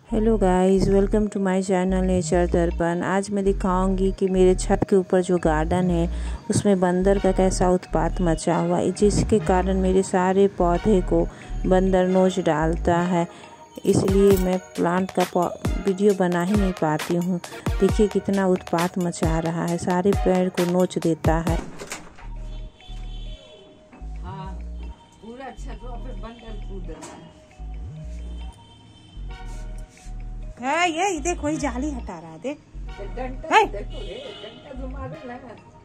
Hello guys, welcome to my channel nature Darpan. आज मैं दिखाऊंगी कि मेरे छत के ऊपर जो गार्डन है उसमें बंदर का कैसा उत्पात मचा हुआ है, जिसके कारण मेरे सारे पौधे को बंदर नोच डालता है। इसलिए मैं प्लांट का वीडियो बना ही नहीं पाती हूँ। देखिए कितना उत्पात मचा रहा है, सारे पेड़ को नोच देता है। हाँ, पूरा छतों पे बंदर कूद रहा है। ये देखो, ये जाली हटा रहा है, देख। डंडा देखो, डंडा घुमा दे ना।